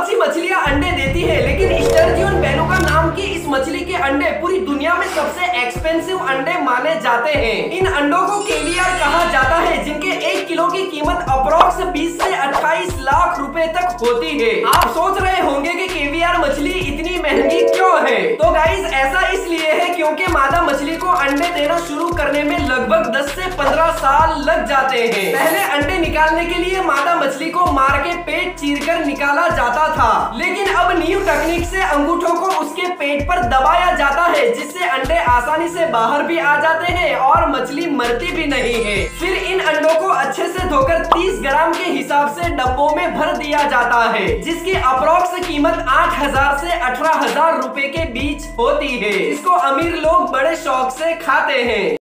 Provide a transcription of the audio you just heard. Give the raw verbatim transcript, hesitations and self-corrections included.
सी मछलियाँ अंडे देती है, लेकिन स्टर्जियन बेलुगा नाम की इस मछली के अंडे पूरी दुनिया में सबसे एक्सपेंसिव अंडे माने जाते हैं। इन अंडों को केवियर कहा जाता है, जिनके एक किलो की कीमत अप्रोक्स बीस से अट्ठाईस लाख रुपए तक होती है। आप सोच रहे होंगे कि केवियर मछली इतनी महंगी क्यों है? तो गाइस ऐसा इसलिए है क्योंकि मादा मछली को अंडे देना शुरू करने में लगभग दस से पंद्रह साल लग जाते हैं। पहले अंडे निकालने के लिए मादा मछली को मार के पेट चीरकर निकाला जाता था, लेकिन अब न्यू टेक्निक से अंगूठों को उसके पेट पर दबाया जाता है, जिससे अंडे आसानी से बाहर भी आ जाते हैं और मछली मरती भी नहीं है। फिर इन अंडों को अच्छे से धोकर तीस ग्राम के हिसाब से डब्बों में भर दिया जाता है, जिसकी अप्रोक्स कीमत आठ हजार से अठारह हजार रुपए के बीच होती है। इसको अमीर लोग बड़े शौक से खाते हैं।